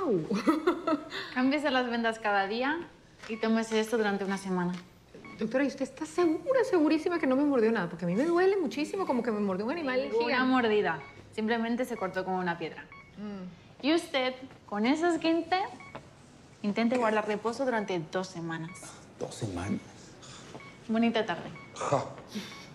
¡Wow! Cámbiese las vendas cada día y tómese esto durante una semana. Doctora, ¿y usted está segura, segurísima que no me mordió nada? Porque a mí me duele muchísimo como que me mordió un animal Una gigante. mordida. Simplemente se cortó con una piedra. Y usted, con ese esguinte, intente guardar reposo durante 2 semanas. 2 semanas. Bonita tarde. Ja.